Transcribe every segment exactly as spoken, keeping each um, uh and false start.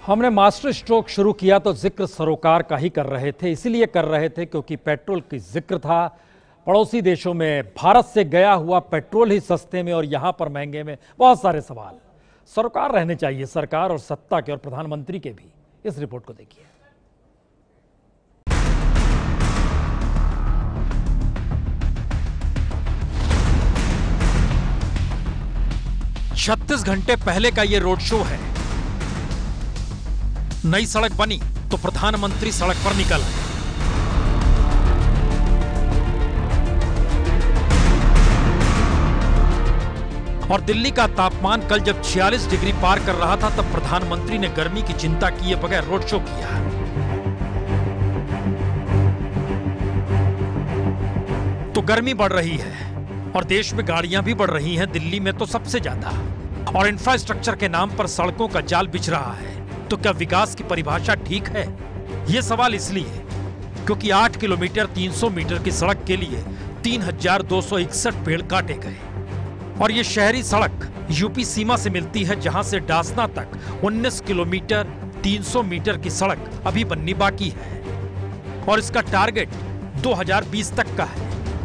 हमने master stroke शुरू किया तो जिक्र सरोकार का ही कर रहे थे, इसीलिए कर रहे थे क्योंकि पेट्रोल की जिक्र था। पड़ोसी देशों में भारत से गया हुआ पेट्रोल ही सस्ते में और यहां पर महंगे में। बहुत सारे सवाल सरोकार रहने चाहिए, सरकार और सत्ता के और प्रधानमंत्री के भी। इस रिपोर्ट को देखिए। छत्तीस घंटे पहले का ये रोड शो है। नई सड़क बनी तो प्रधानमंत्री सड़क पर निकल आए। और दिल्ली का तापमान कल जब छियालीस डिग्री पार कर रहा था तब प्रधानमंत्री ने गर्मी की चिंता किए बगैर रोड शो किया। तो गर्मी बढ़ रही है और देश में गाड़ियां भी बढ़ रही हैं, दिल्ली में तो सबसे ज्यादा। और इंफ्रास्ट्रक्चर के नाम पर सड़कों का जाल बिछ रहा है। तो क्या विकास की परिभाषा ठीक है? यह सवाल इसलिए क्योंकि आठ किलोमीटर तीन सौ मीटर की सड़क के लिए तीन हजार दो सौ इकसठ पेड़ काटे गए। और यह शहरी सड़क यूपी सीमा से मिलती है, जहां से डासना तक उन्नीस किलोमीटर तीन सौ मीटर की सड़क अभी बननी बाकी है और इसका टारगेट दो हजार बीस तक का है।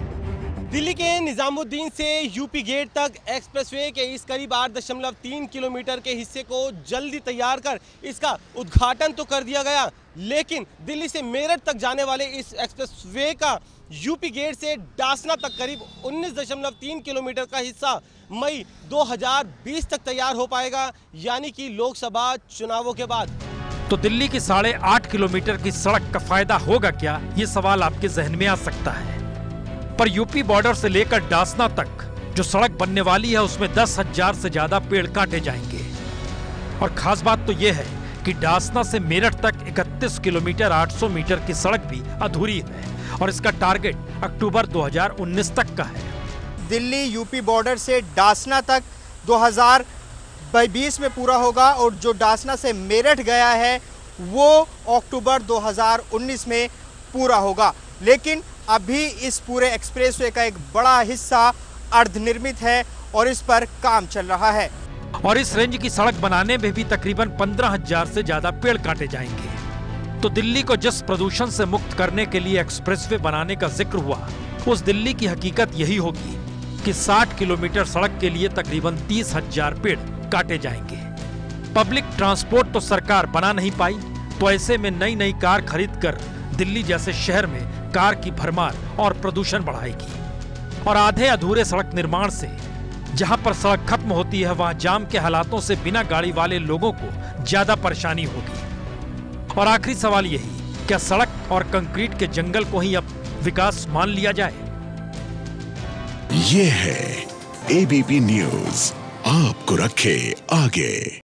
दिल्ली के निजामुद्दीन से यूपी गेट तक एक्सप्रेसवे के इस करीब आठ दशमलव तीन किलोमीटर के हिस्से को जल्दी तैयार कर इसका उद्घाटन तो कर दिया गया, लेकिन दिल्ली से मेरठ तक जाने वाले इस एक्सप्रेसवे का यूपी गेट से डासना तक करीब उन्नीस दशमलव तीन किलोमीटर का हिस्सा मई दो हजार बीस तक तैयार हो पाएगा, यानी कि लोकसभा चुनावों के बाद। तो दिल्ली की साढ़े आठ किलोमीटर की सड़क का फायदा होगा क्या, ये सवाल आपके जहन में आ सकता है। पर यूपी बॉर्डर से लेकर डासना तक जो सड़क बनने वाली है उसमें दस हजार से ज्यादा पेड़ काटे जाएंगे। और खास बात तो यह है कि डासना से मेरठ तक इकतीस किलोमीटर आठ सौ मीटर की सड़क भी अधूरी है और इसका टारगेट अक्टूबर दो हजार उन्नीस तक का है। दिल्ली यूपी बॉर्डर से डासना तक दो हजार बीस में पूरा होगा और जो डासना से मेरठ गया है वो अक्टूबर दो हजार उन्नीस में पूरा होगा। लेकिन अभी इस पूरे एक्सप्रेसवे का एक बड़ा हिस्सा अर्धनिर्मित है और इस पर काम चल रहा है। और इस रेंज की सड़क बनाने में भी तकरीबन पंद्रह हजार से ज्यादा पेड़ काटे जाएंगे। तो दिल्ली को जिस प्रदूषण से मुक्त करने के लिए एक्सप्रेसवे बनाने का जिक्र हुआ, उस दिल्ली की हकीकत यही होगी कि साठ किलोमीटर सड़क के लिए तकरीबन तीस हजार पेड़ काटे जाएंगे। पब्लिक ट्रांसपोर्ट तो सरकार बना नहीं पाई, तो ऐसे में नई नई कार खरीद कर दिल्ली जैसे शहर में कार की भरमार और प्रदूषण बढ़ाएगी। और आधे अधूरे सड़क निर्माण से जहां पर सड़क खत्म होती है वहां जाम के हालातों से बिना गाड़ी वाले लोगों को ज्यादा परेशानी होगी। और आखिरी सवाल यही, क्या सड़क और कंक्रीट के जंगल को ही अब विकास मान लिया जाए? ये है एबीपी न्यूज, आपको रखे आगे।